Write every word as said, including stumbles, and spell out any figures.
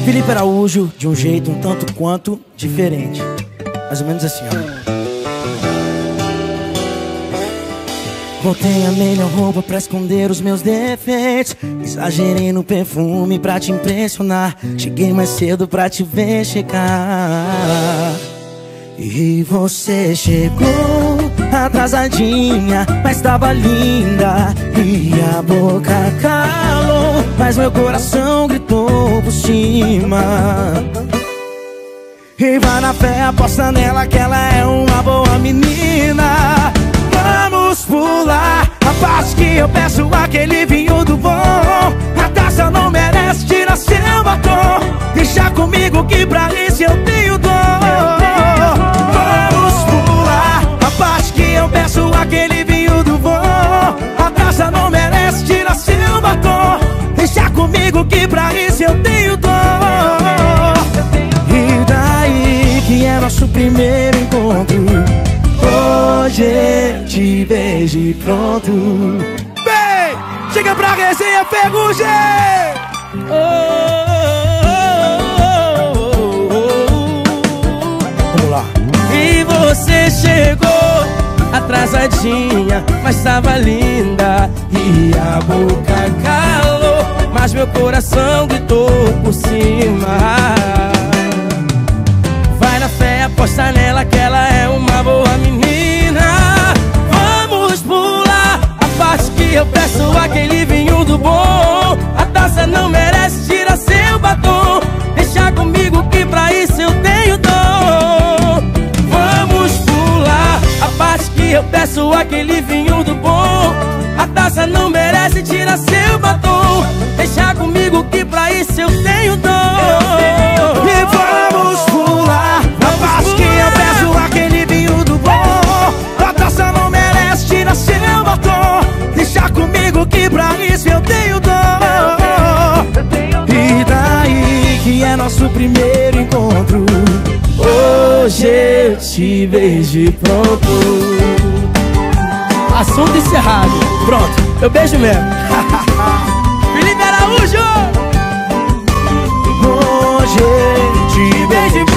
Felipe Araújo, de um jeito um tanto quanto diferente. Mais ou menos assim, ó. Botei a melhor roupa pra esconder os meus defeitos. Exagerei no perfume pra te impressionar. Cheguei mais cedo pra te ver chegar. E você chegou atrasadinha, mas tava linda. E a boca calou, mas meu coração gritou por cima. E vai na fé, aposta nela que ela é uma boa menina. Vamos pular a parte que eu peço aquele vinho do bom. A taça não merece, tira seu batom. Deixa comigo que pra isso eu tenho dor. Vamos pular a parte que eu peço aquele vinho do bom. A taça não merece, tira seu batom. Deixa comigo que pra isso eu tenho dor. E daí que é nosso primeiro encontro. Hoje eu te vejo e pronto. Vem, chega pra resenha, Ferrugem! Oh, oh, oh, oh. Vamos lá. E você chegou atrasadinha, mas tava linda. E a boca calou, mas meu coração gritou por cima. Vai na fé, aposta nela que ela é uma boa menina. Vamos pular a parte que eu peço aquele vinho do bom. A taça não merece, tira seu batom. Deixa comigo que pra isso eu tenho dom. Vamos pular a parte que eu peço aquele vinho do bom. A taça não merece, tira seu batom. Deixa comigo que pra isso eu tenho dom. E vamos pular a parte que eu peço aquele vinho do bom. A taça não merece, tira seu batom. Deixa comigo que pra isso eu tenho dor. E daí que é nosso primeiro encontro. Hoje eu te vejo e pronto. Assunto encerrado. Pronto, eu beijo mesmo. Felipe Araújo. Hoje eu te vejo e pronto.